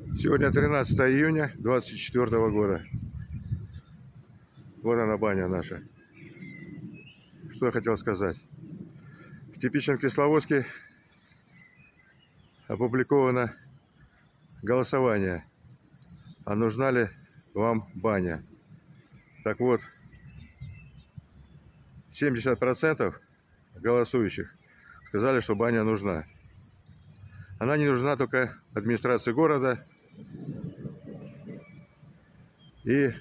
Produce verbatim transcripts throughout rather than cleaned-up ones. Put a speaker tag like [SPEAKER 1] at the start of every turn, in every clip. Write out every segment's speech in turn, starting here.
[SPEAKER 1] Сегодня тринадцатое июня две тысячи двадцать четвёртого года. Вот она, баня наша. Что я хотел сказать. В типичном Кисловодске опубликовано голосование, а нужна ли вам баня. Так вот, семьдесят процентов голосующих сказали, что баня нужна. Она не нужна только администрации города и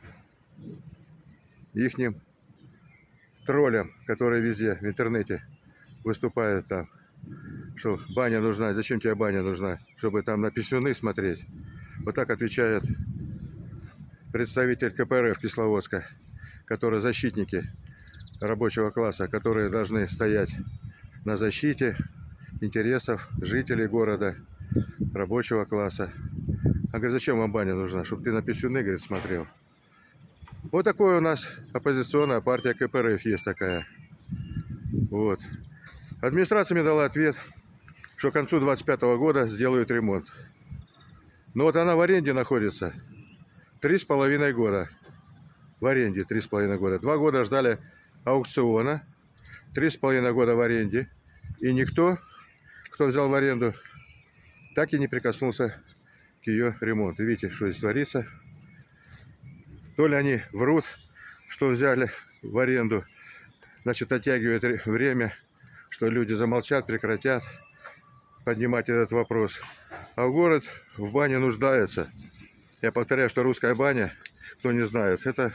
[SPEAKER 1] ихним троллям, которые везде в интернете выступают там, что баня нужна. Зачем тебе баня нужна? Чтобы там на писюны смотреть. Вот так отвечает представитель ка пэ эр эф Кисловодска, которые защитники рабочего класса, которые должны стоять на защите интересов жителей города, рабочего класса. А говорит, зачем вам баня нужна? Чтобы ты на писюны, говорит, смотрел. Вот такое у нас оппозиционная партия ка пэ эр эф есть такая. Вот. Администрация мне дала ответ, что к концу двадцать пятого года сделают ремонт. Но вот она в аренде находится три с половиной года. В аренде три с половиной года. Два года ждали аукциона, три с половиной года в аренде. И никто, кто взял в аренду, так и не прикоснулся к ее ремонту. Видите, что здесь творится. То ли они врут, что взяли в аренду, значит, оттягивает время, что люди замолчат, прекратят поднимать этот вопрос. А в город в бане нуждается. Я повторяю, что русская баня, кто не знает, это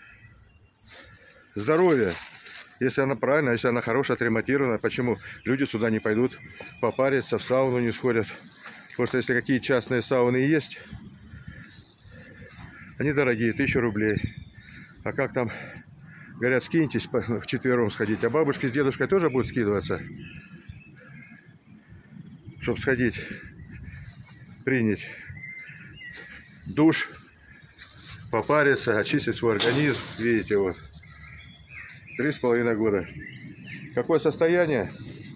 [SPEAKER 1] здоровье. Если она правильная, если она хорошая, отремонтирована, почему люди сюда не пойдут попариться, в сауну не сходят? Потому что если какие частные сауны есть, они дорогие, тысяча рублей. А как там, говорят, скиньтесь вчетвером сходить. А бабушки с дедушкой тоже будут скидываться, чтобы сходить, принять душ, попариться, очистить свой организм. Видите, вот. Три с половиной года. Какое состояние?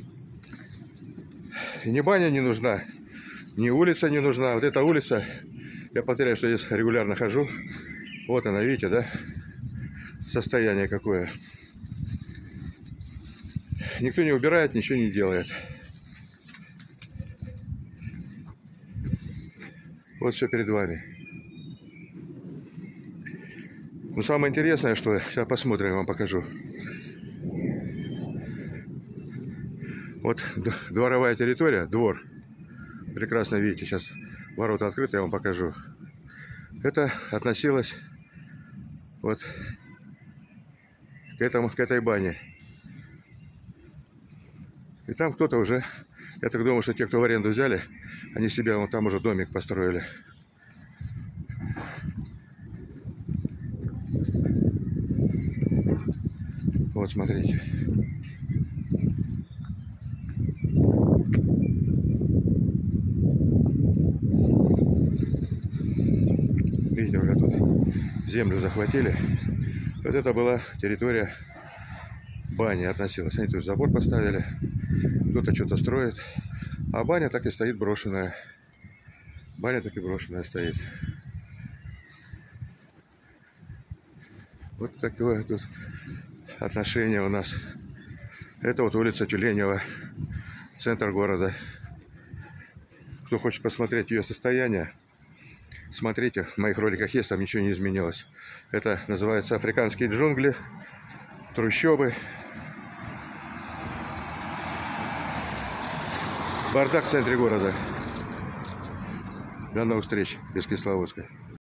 [SPEAKER 1] Ни баня не нужна, ни улица не нужна. Вот эта улица, я повторяю, что здесь регулярно хожу. Вот она, видите, да? Состояние какое. Никто не убирает, ничего не делает. Вот все перед вами. Но самое интересное, что... Сейчас посмотрим, я вам покажу. Вот дворовая территория, двор. Прекрасно видите, сейчас ворота открыты, я вам покажу. Это относилось вот к, этому, к этой бане. И там кто-то уже... Я так думаю, что те, кто в аренду взяли, они себе вон там уже домик построили. Вот, смотрите. Видите, уже тут землю захватили. Вот это была территория бани, относилась. Они тут забор поставили. Кто-то что-то строит. А баня так и стоит брошенная. Баня так и брошенная стоит. Вот такое тут отношение у нас. Это вот улица Тюленева, центр города. Кто хочет посмотреть ее состояние, смотрите, в моих роликах есть, там ничего не изменилось. Это называется африканские джунгли, трущобы. Бардак в центре города. До новых встреч из Кисловодска.